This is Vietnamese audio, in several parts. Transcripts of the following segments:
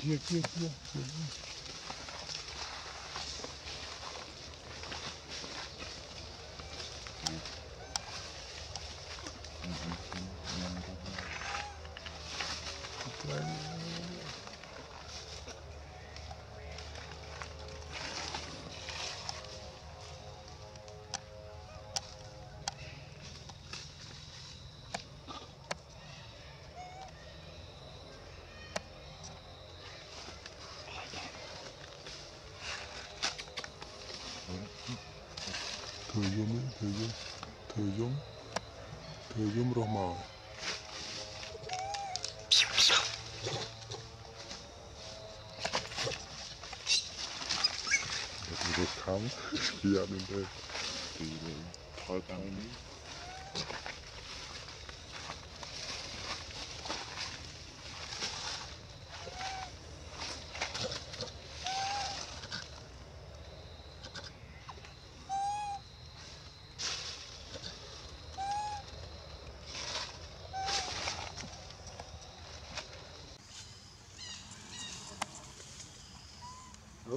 kia. Thời dung roh mau. Được khám kia bên đây thì thôi tăng đi. Đúng.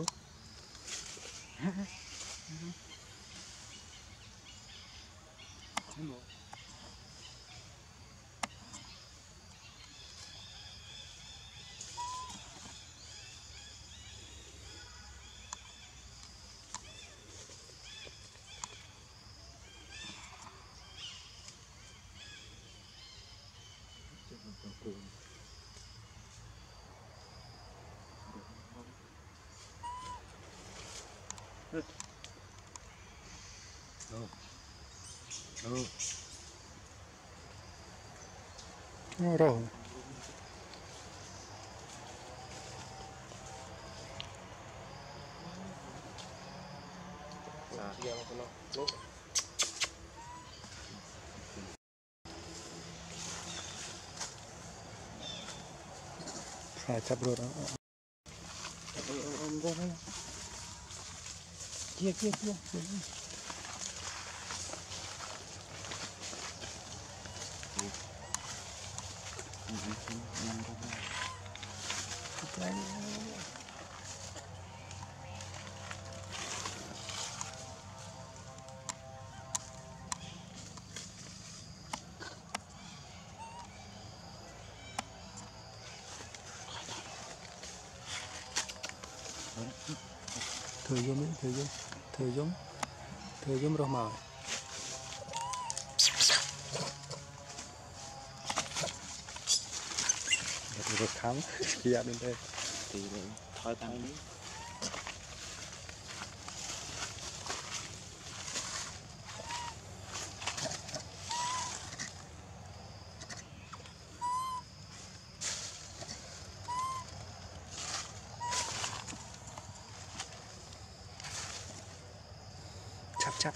Rồi. Saya cabut orang. Kia. Thời dung roh mau. Được khám kia bên đây thì thôi tăng đi. Chắp.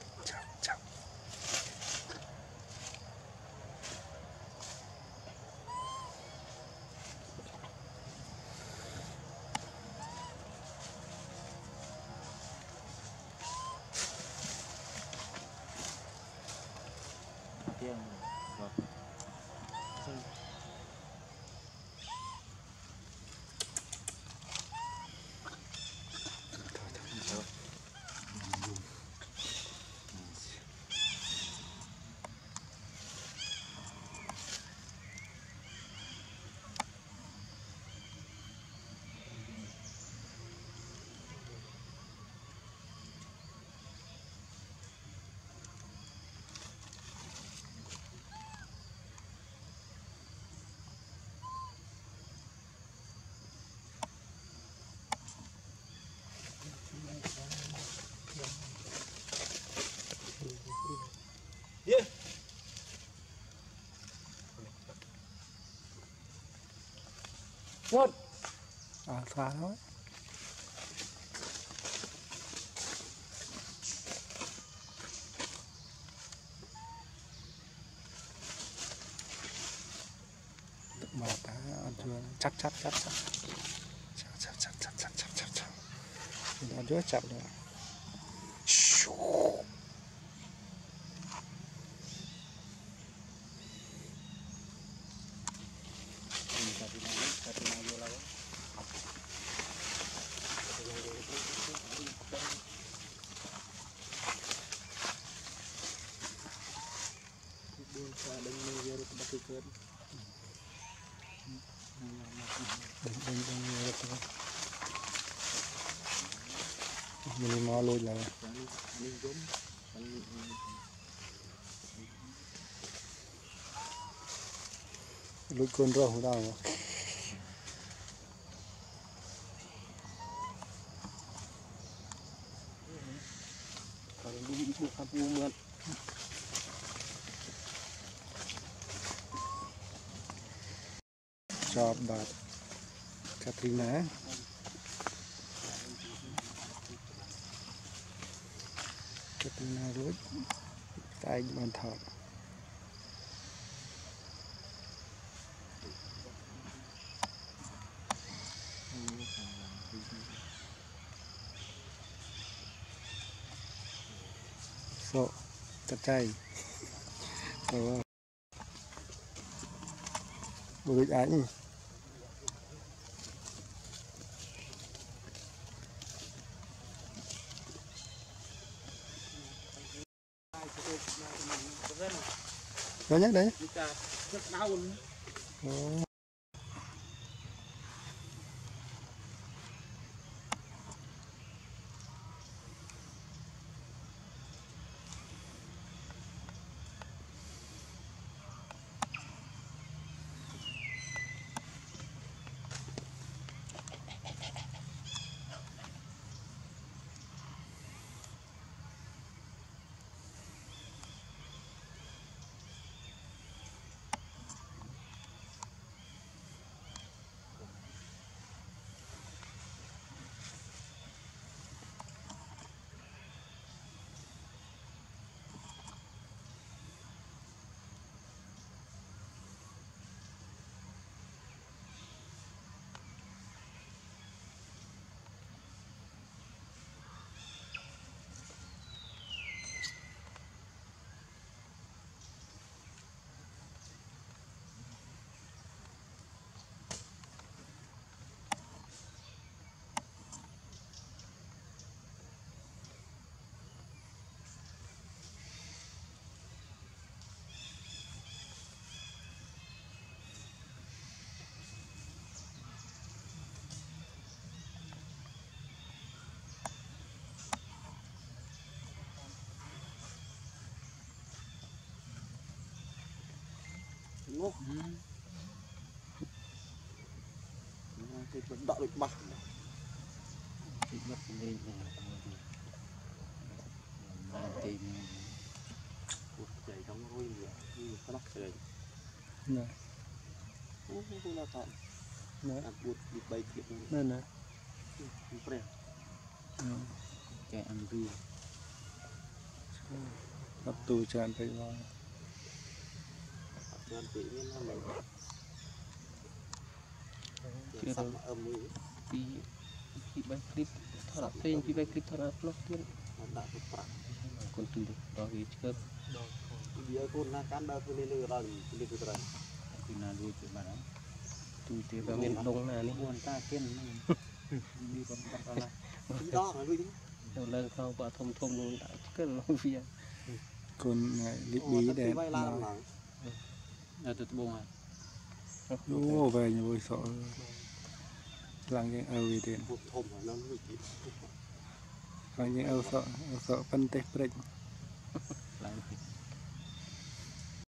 Yeah. What? Xa thôi. Mà ta chưa chắp. Nó chưa chắp nữa. mình mò lôi là lôi con rau không đâu chọp bạt Katrina rút tay bàn thọ sọ chặt chay rồi bự ảnh đó nhắc đấy. ngô thì vẫn đợi được mặt thì mất lên tìm cuộc chạy trong ngôi nữa như cái nóc trời này không là thật này ăn bột bị bay thiệt này này không phải chạy ăn rư hấp tù tràn phải vào ăn tự nhiên là mình chưa xong âm mũi khi bay clip thở đạp phên khi bay clip thở đạp lóc tiên đã được phạt con từ đó thì chưa bây giờ con na cán đâu lên lừa rồi lên từ rồi thì là đuôi từ bà đó từ từ vào miền đông này đi buồn ta kiên đi con bắt vào này đó là đuôi đầu lần sau bà thông thông luôn đã cái lông phía con này lít bí đẹp từ bông à ô về nhà vui sợ làng những âu gì tiền làng những âu sợ phân tết